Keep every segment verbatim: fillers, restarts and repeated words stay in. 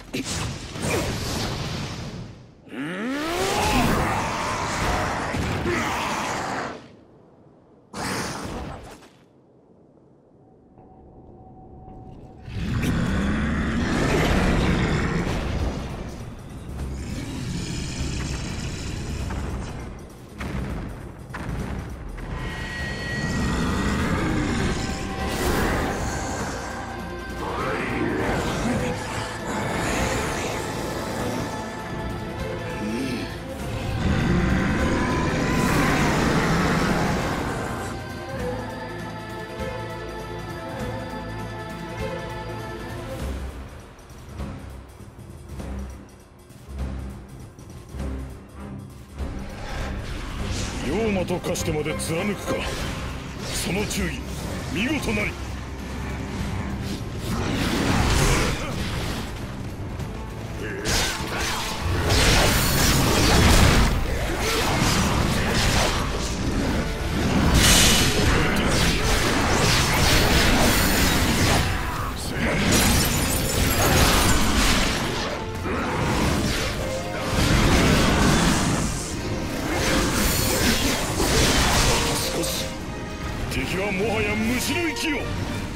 妖魔と化してまで貫くか。その忠義見事なり。敵はもはや虫の息よ。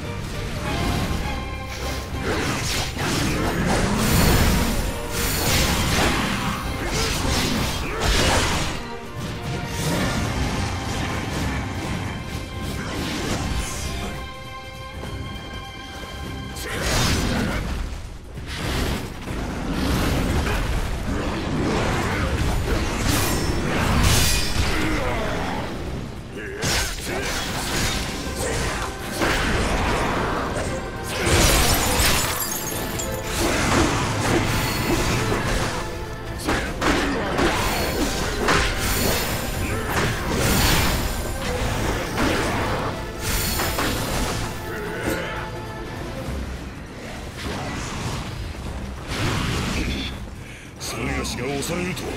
それがしが押されるとは。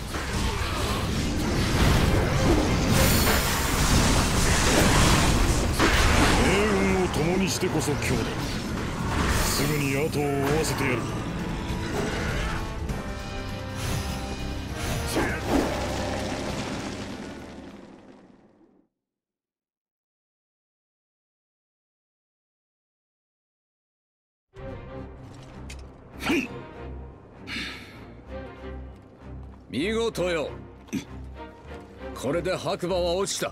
命運を共にしてこそ今日だ。すぐに後を追わせてやる。 見事よ。これで白馬は落ちた。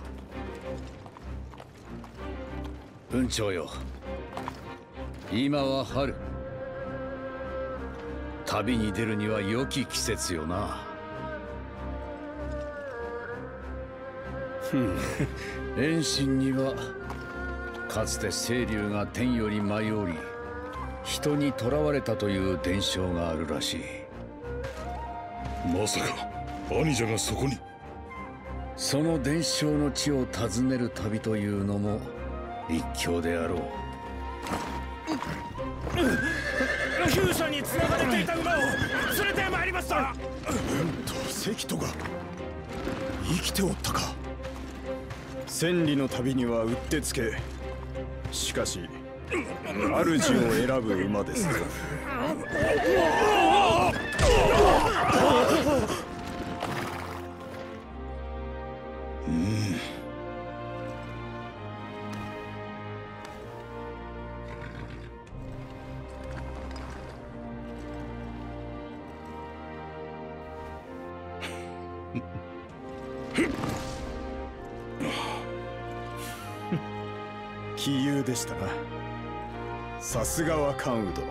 文鳥よ、今は春。旅に出るには良き季節よな。遠心にはかつて清流が天より舞い降り人に囚われたという伝承があるらしい。 まさか兄者がそこに。 その伝承の地を訪ねる旅というのも一興であろう。 厩舎に繋がれていた馬を連れてまいりました。 なんと関戸が生きておったか。 千里の旅にはうってつけ。しかし主を選ぶ馬です。 うん杞憂でしたな。さすがは関羽殿。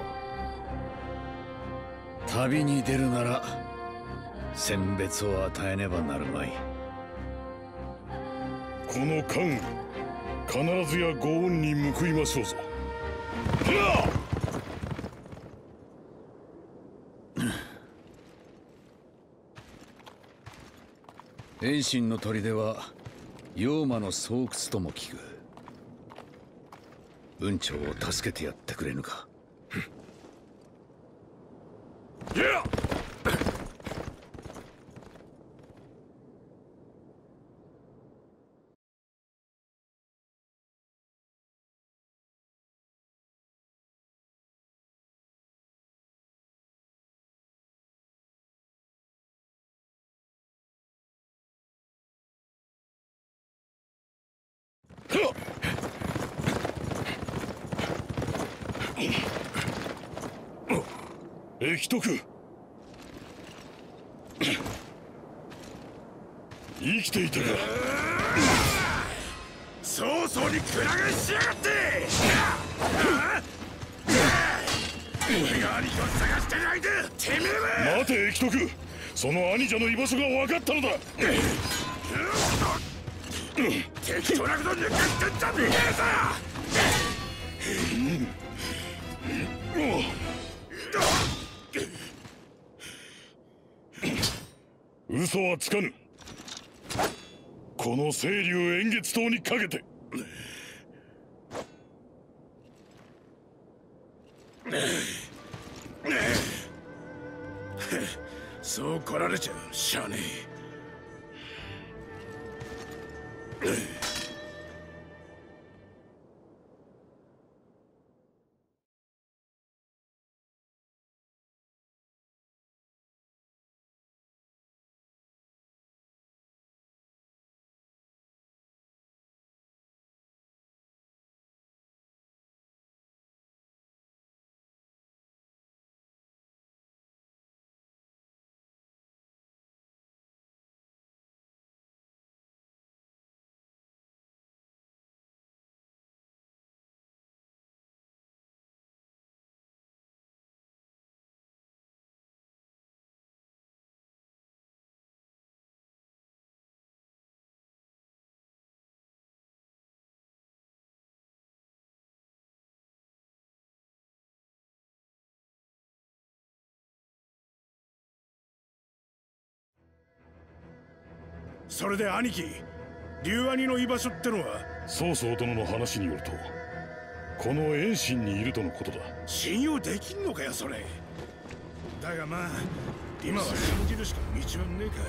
旅に出るなら餞別を与えねばなるまい。 この関羽、必ずやご恩に報いましょうぞ。 遠心の砦は妖魔の巣窟とも聞く。文鳥を助けてやってくれぬか。 駅徳、生きていたか。 早々にくら替えしやがって。俺が兄貴を探してる間、てめえは。 待て駅徳、その兄者の居場所が分かったのだ。 適当なこと抜かしてんじゃねえぞ。 嘘はつかぬ。この清流円月島にかけて。 そう来られちゃしゃあねえ。それで兄貴、龍兄の居場所ってのは。 曹操殿の話によると、この遠心にいるとのことだ。 信用できんのかよそれ。だがまあ今は信じるしか道はねえか。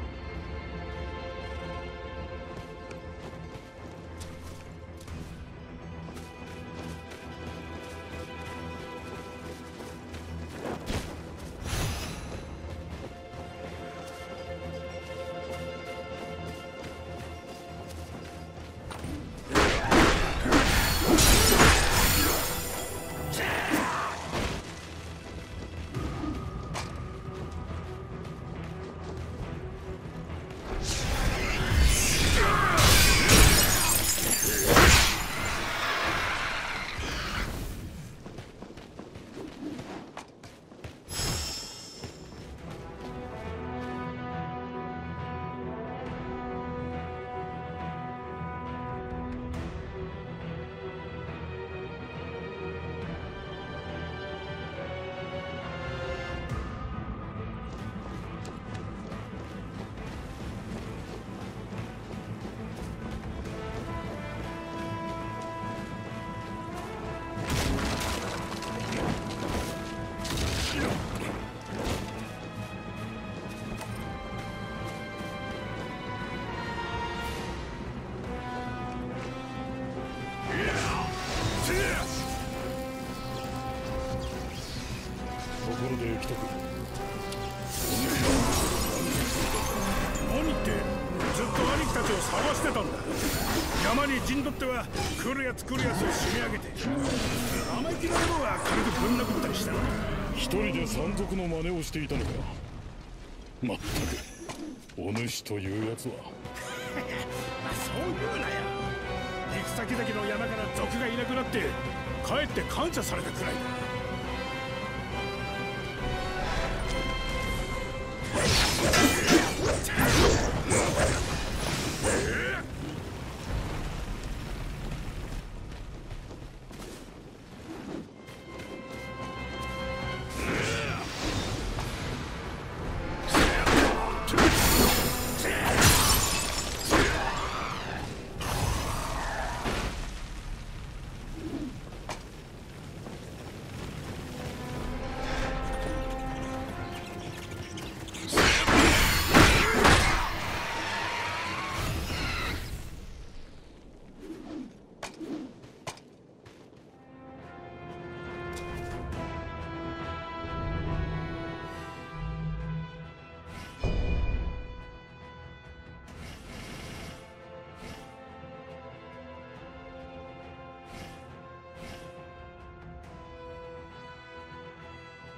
陣取っては来るやつ来るやつを締め上げて、生意気なものは軽くぶん殴ったりした。 一人で山賊の真似をしていたのか。まったくお主というやつは。 まあそう言うなよ。行く先々の山から賊がいなくなって帰って感謝されたくらいだ。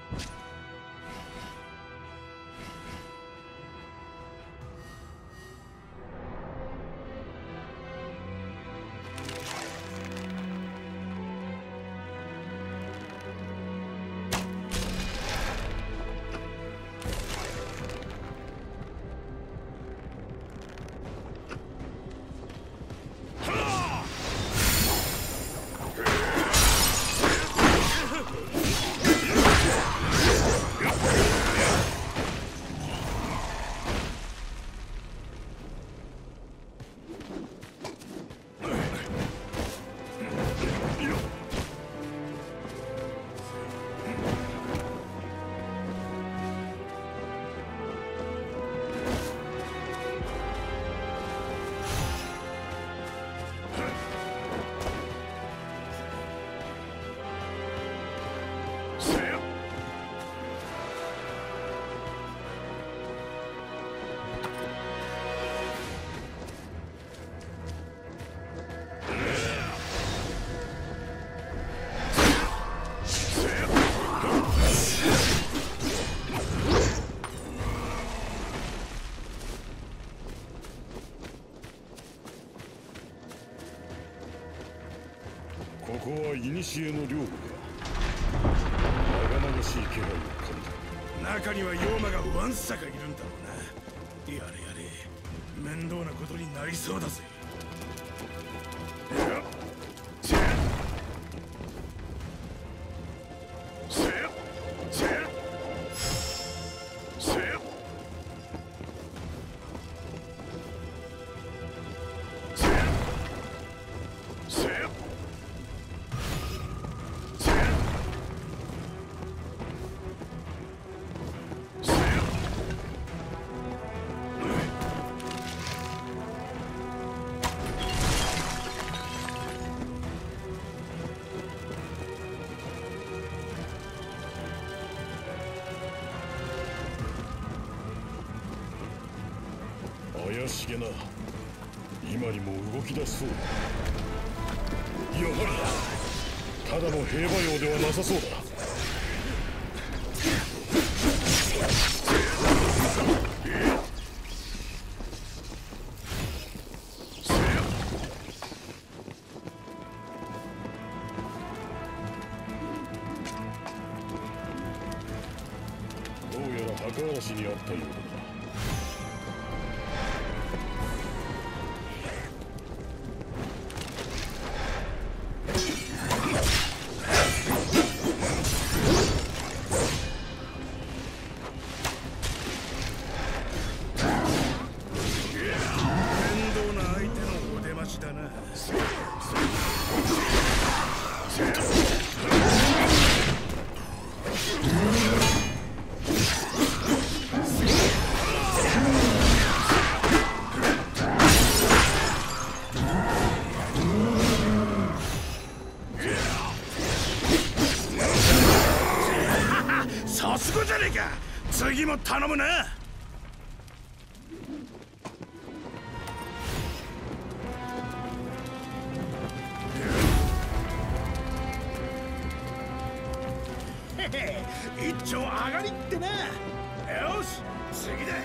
ここは古の領土か。長々しい気配を感じる。 中には妖魔がわんさかいるんだろうな。やれやれ、面倒なことになりそうだぜ。 怪しげな。今にも動き出しそうだ。やはりただの兵馬俑ではなさそうだ。どうやら墓荒らしにあったようだな。 さすがじゃねえか。次も頼むな。一丁上がりってな。よし、次だ。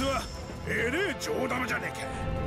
つはえれえ上玉じゃねえか。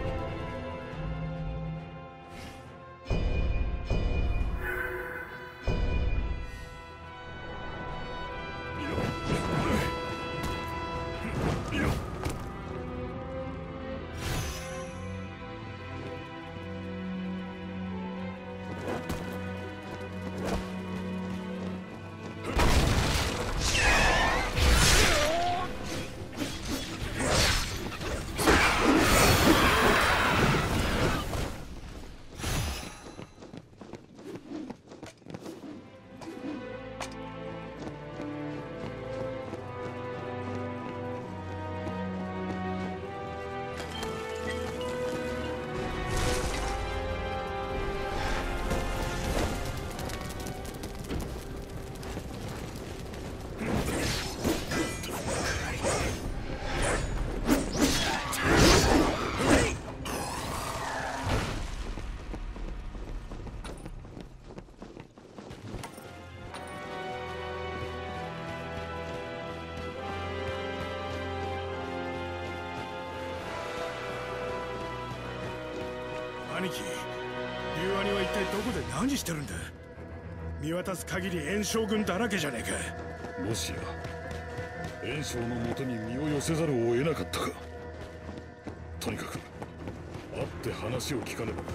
兄貴、龍兄は一体どこで何してるんだ。見渡す限り炎将軍だらけじゃねえか。 もしや炎将のもとに身を寄せざるを得なかったか。とにかく会って話を聞かねばな。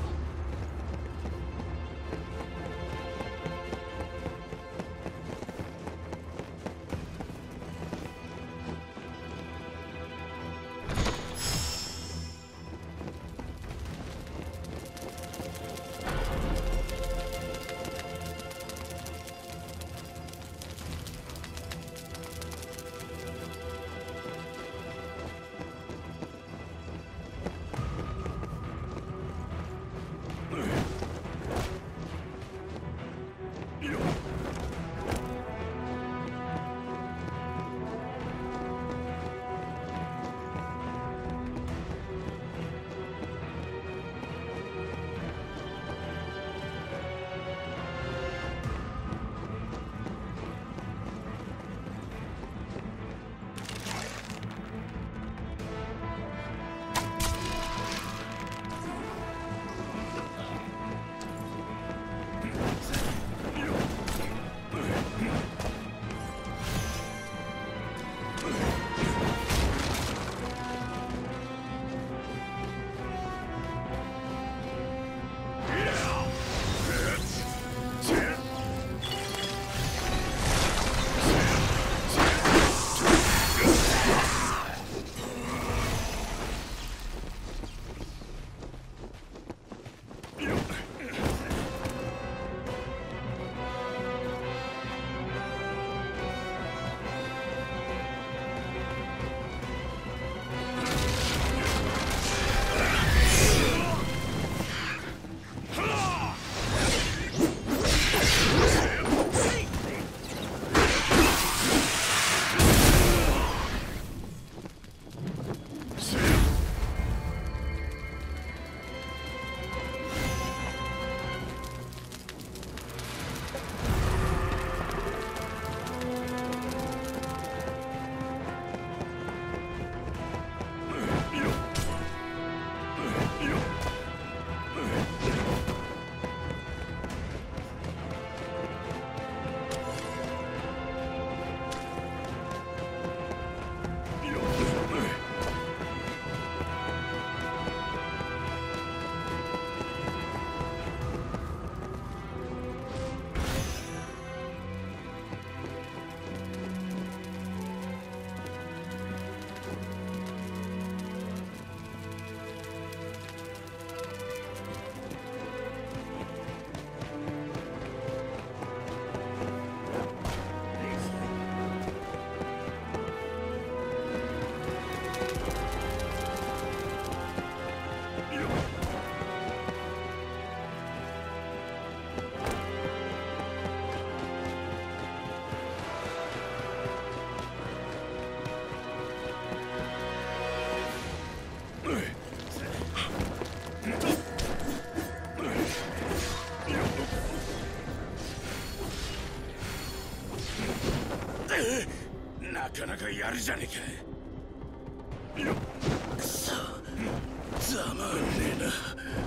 なかなかやるじゃねえか。 くそ、ざまんねえな。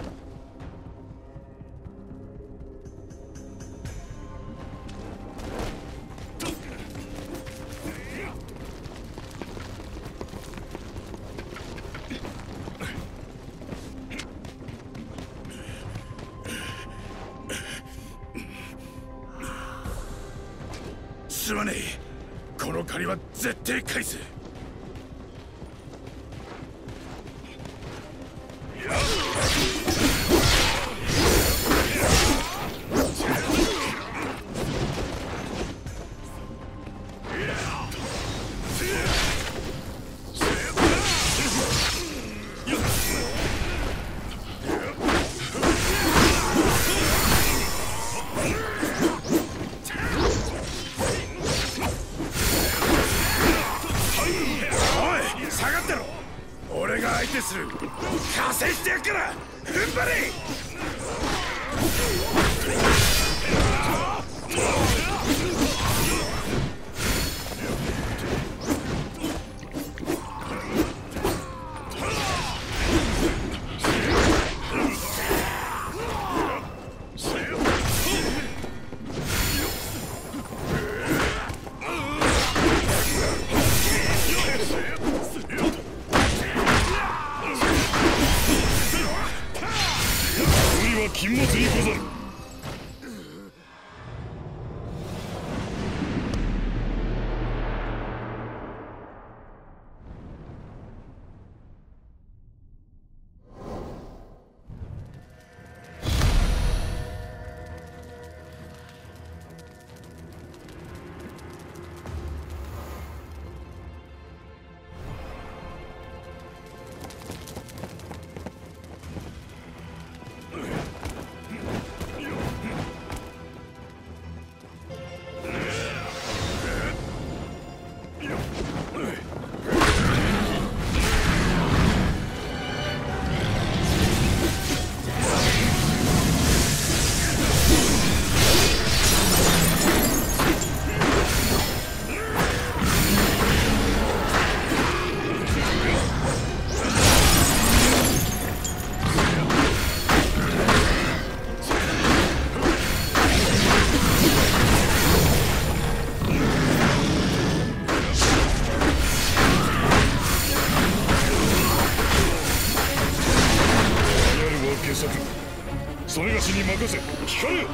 すまねえ、この借りは絶対返す。俺が相手する。加勢してやっから踏ん張れ。禁物にござる。それがしに任せ、聞かれ。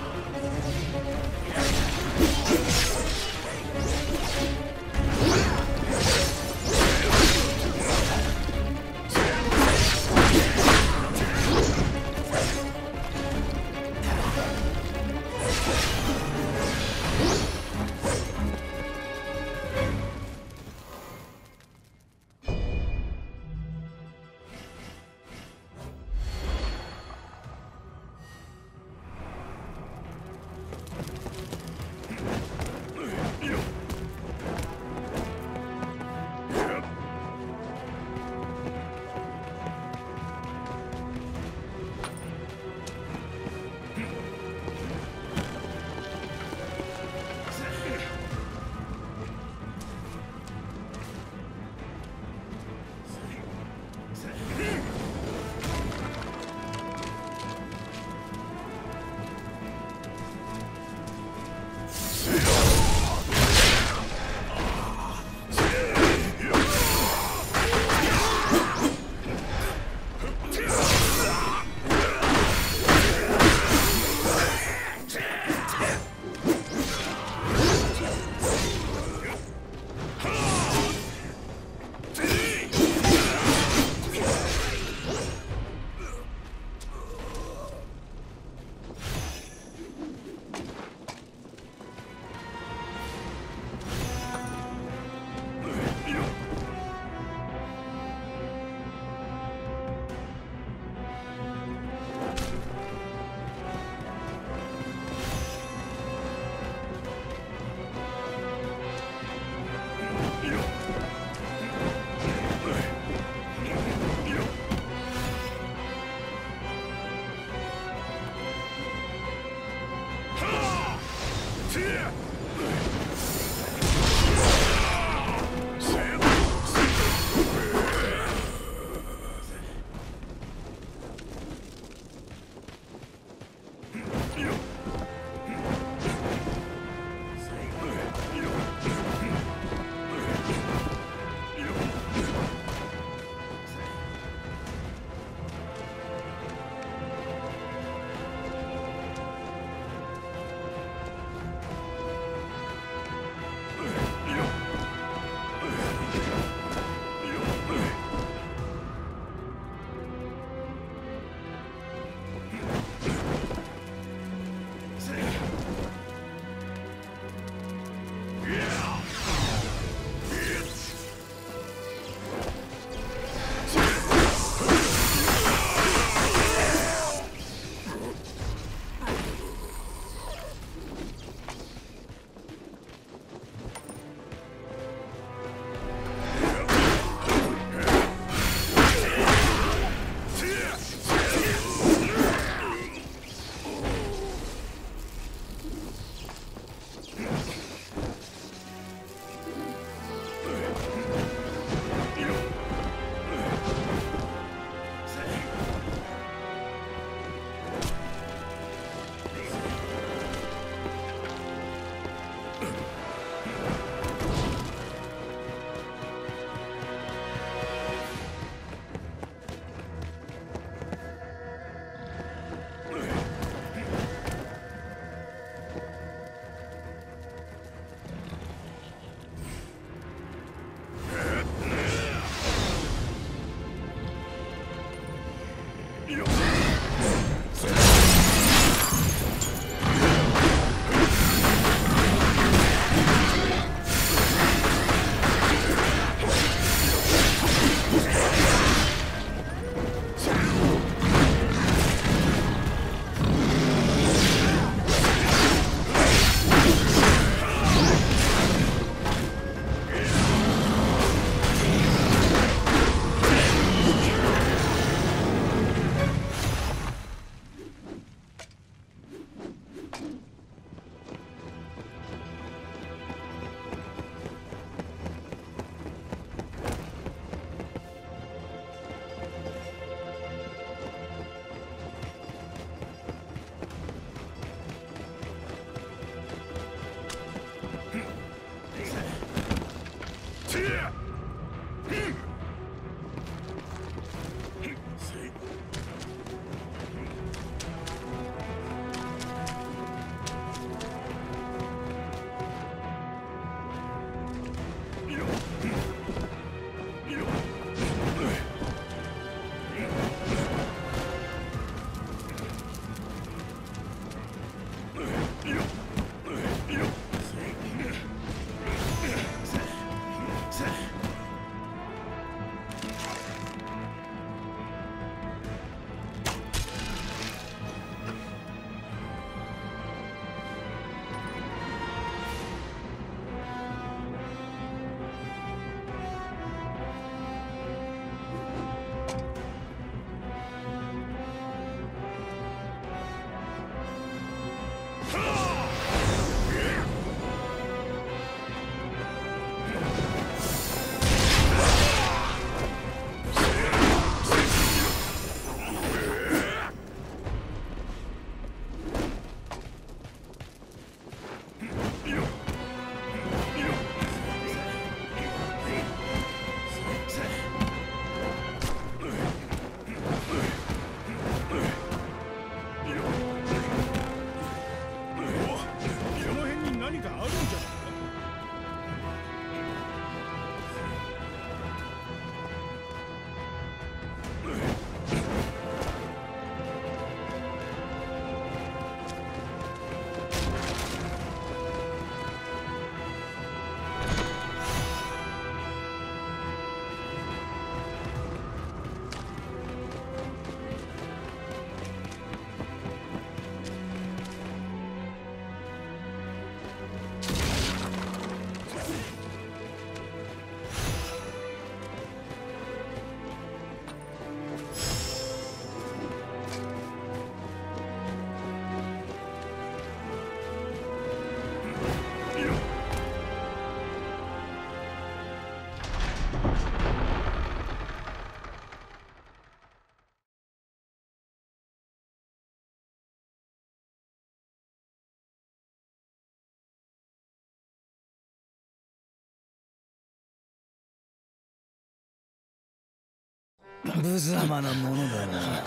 無様なものだな。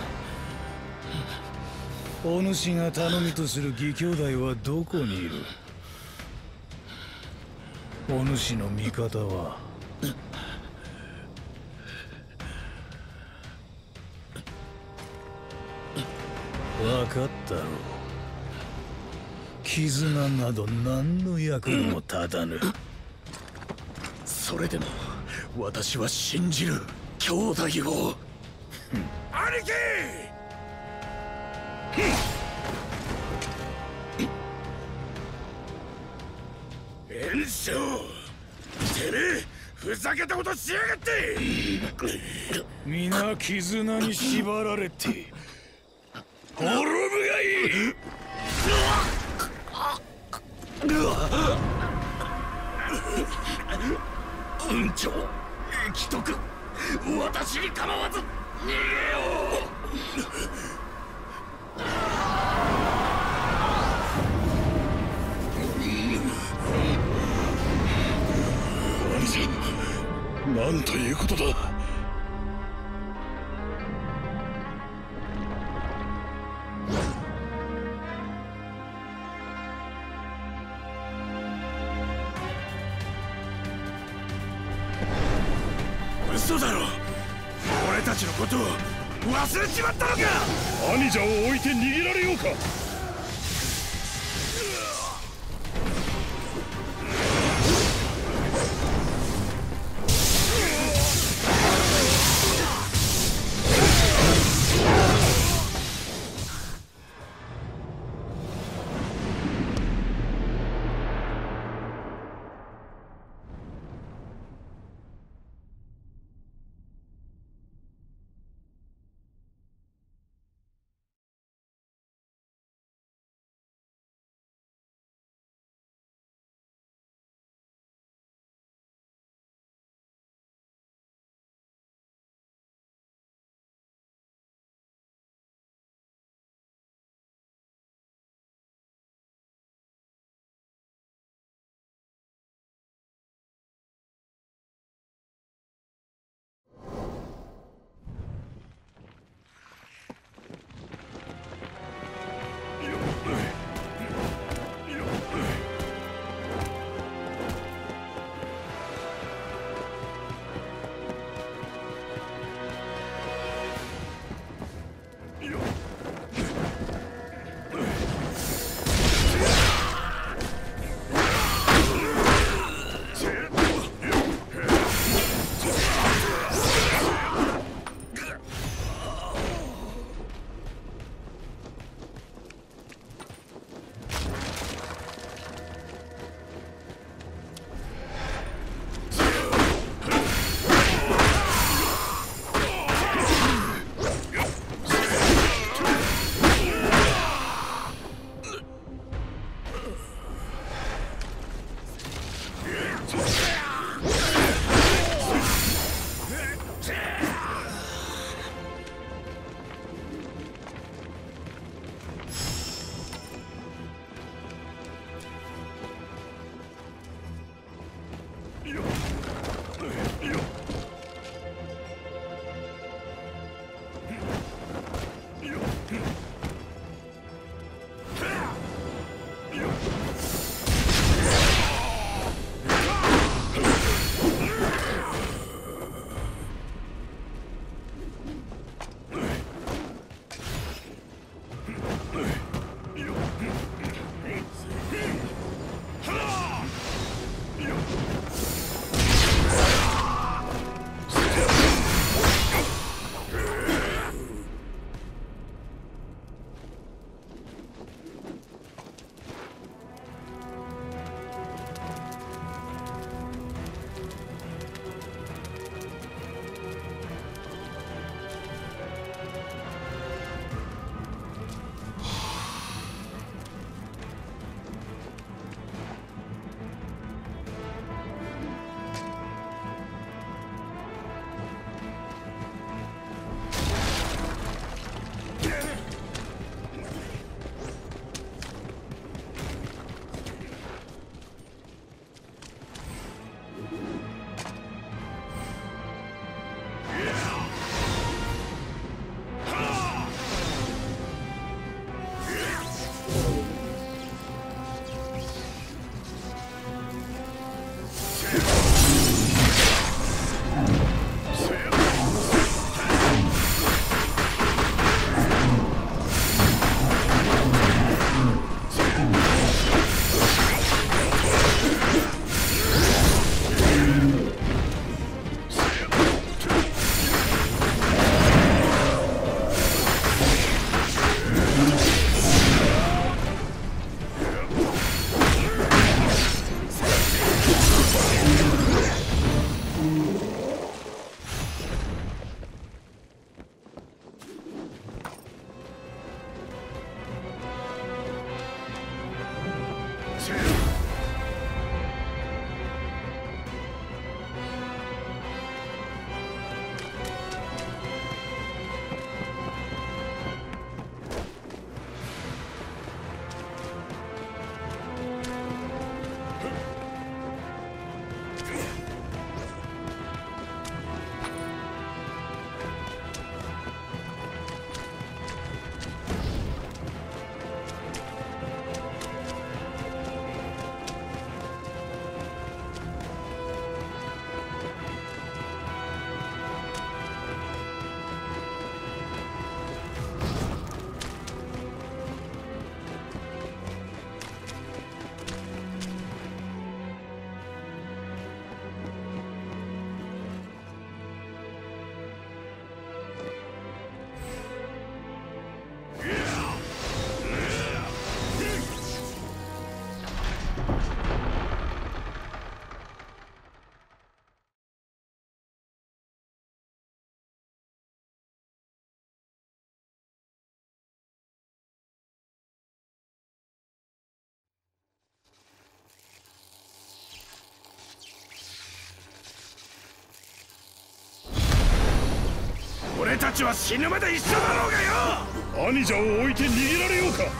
お主が頼みとする義兄弟はどこにいる？お主の味方は分かったろう。絆など何の役にも立たぬ。 それでも私は信じる兄弟を。兄貴！炎章、てめえふざけたことしやがって！ 皆絆に縛られて滅ぶがいい！雲長、生きとく。私に構わず逃げよう。 兄者、なんということだ。 嘘だろ。俺たちのことを忘れちまったのか。 兄者を置いて逃げられようか。 俺たちは死ぬまで一緒だろうがよ。 兄者を置いて逃げられようか。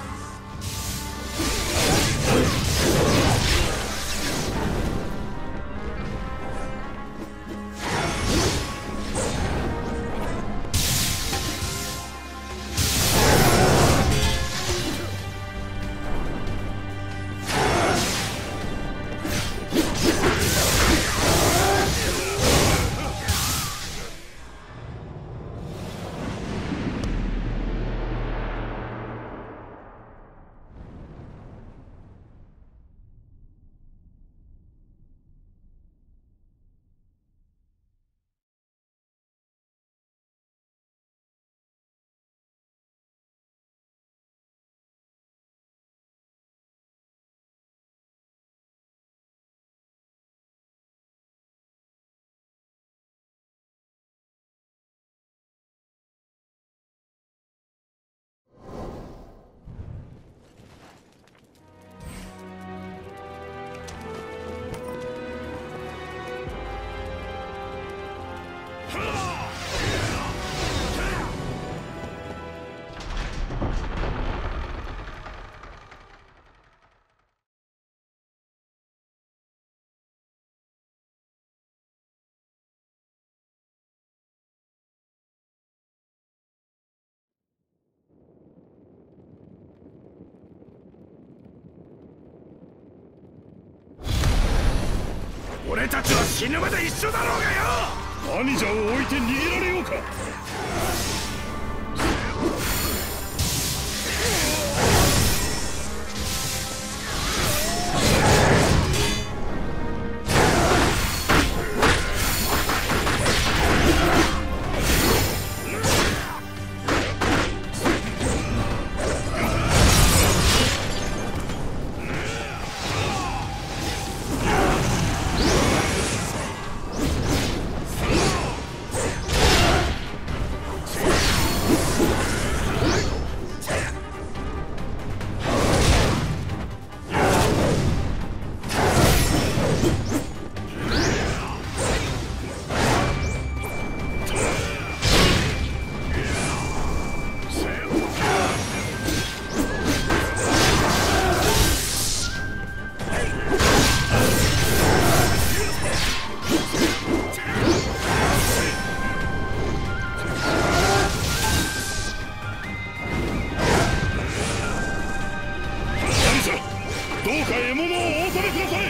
俺たちは死ぬまで一緒だろうがよ。 兄者を置いて逃げられようか。どうか獲物をお納めください。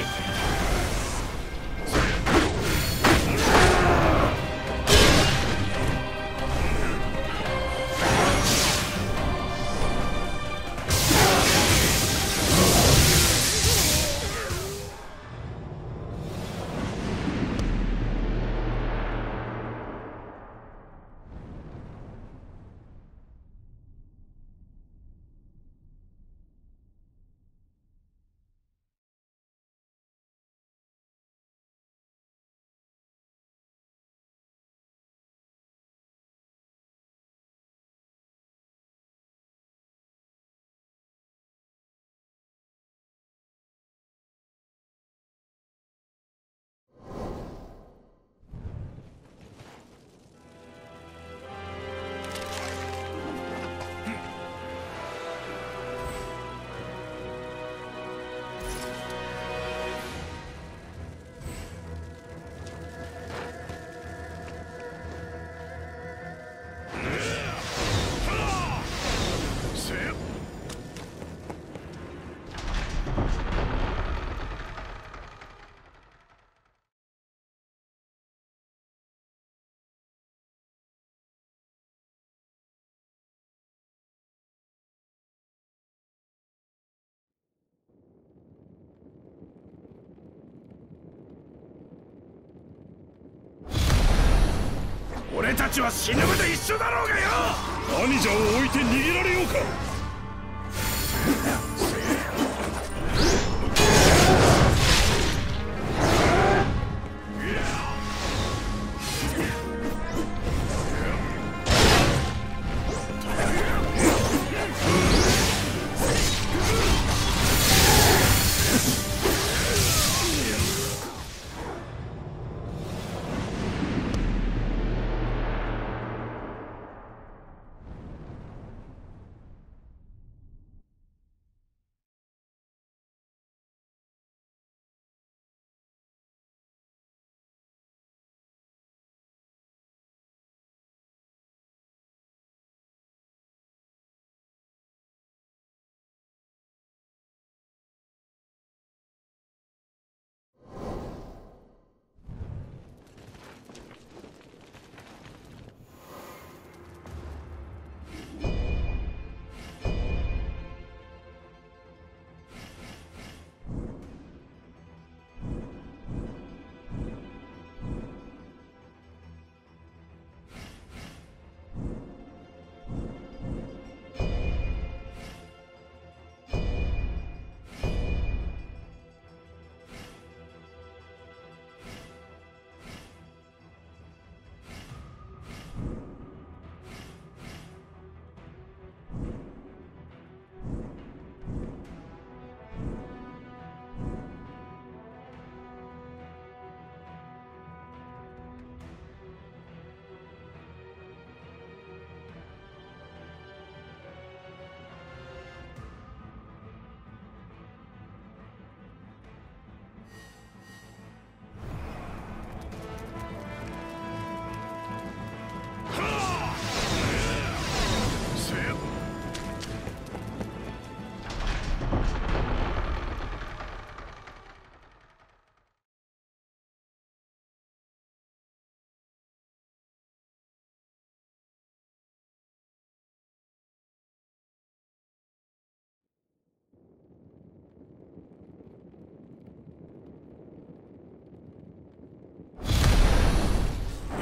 俺たちは死ぬまで一緒だろうがよ。 兄者を置いて逃げられようか。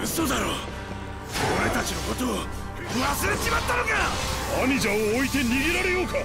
嘘だろ。俺たちのことを忘れちまったのか。 兄者を置いて逃げられようか。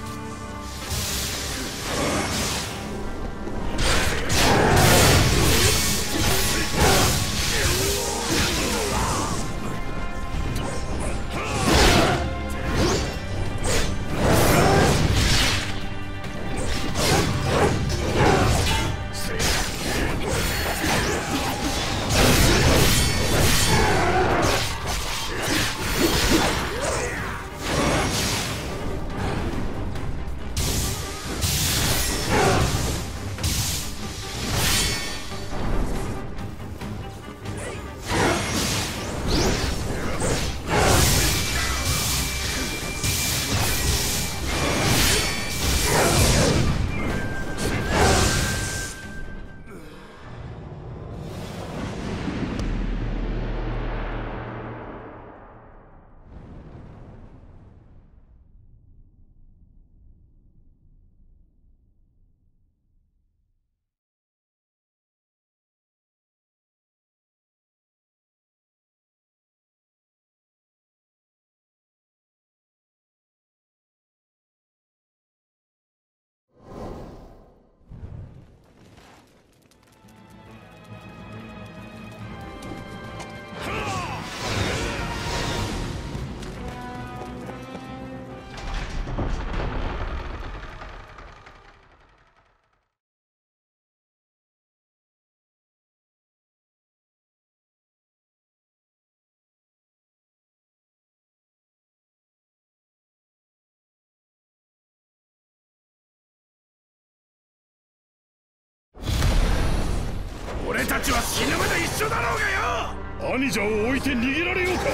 俺たちは死ぬまで一緒だろうがよ。 兄者を置いて逃げられようか。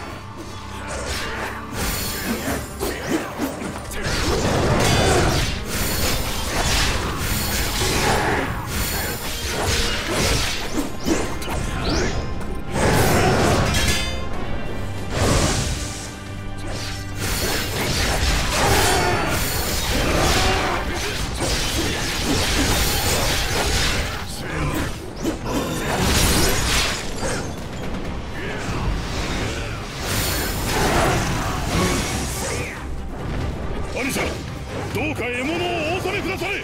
兄者、どうか獲物をお納めくだされ。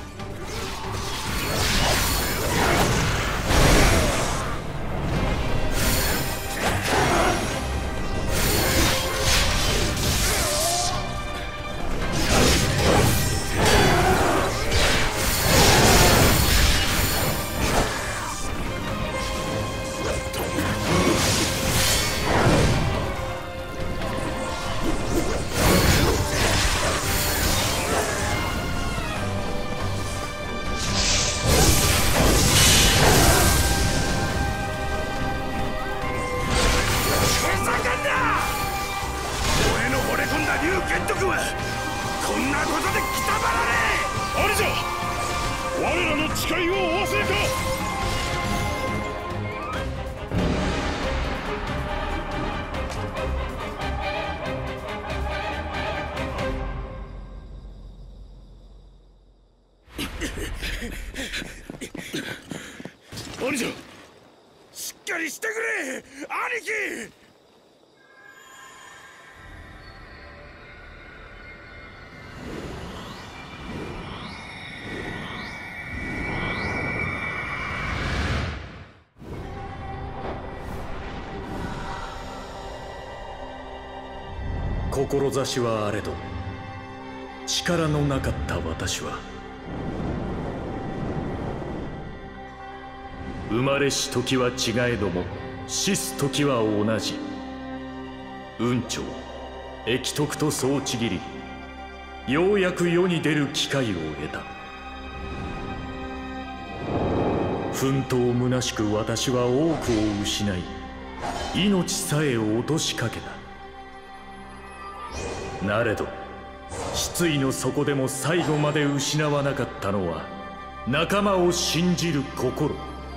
こんなことでくたばらねえ。兄者、我らの誓いをお忘れか。兄者、 しっかりしてくれ兄貴。 志はあれど力のなかった私は生まれし時は違えども死す時は同じ。雲長益徳とそうちぎりようやく世に出る機会を得た。奮闘虚しく私は多くを失い命さえ落としかけた。なれど失意の底でも最後まで失わなかったのは仲間を信じる心。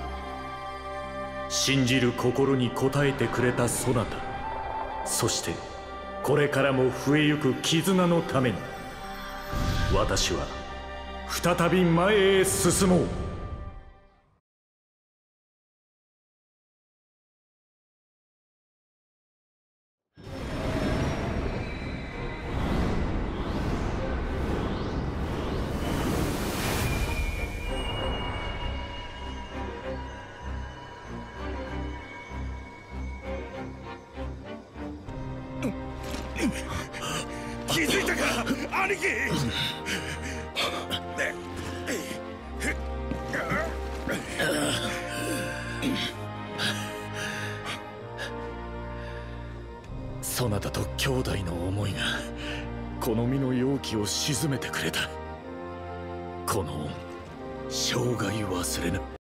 信じる心に応えてくれたそなた、そしてこれからも増えゆく絆のために私は再び前へ進もう。 か兄貴。 そなたと兄弟の思いがこの身の容器を沈めてくれた。この恩生涯忘れぬ。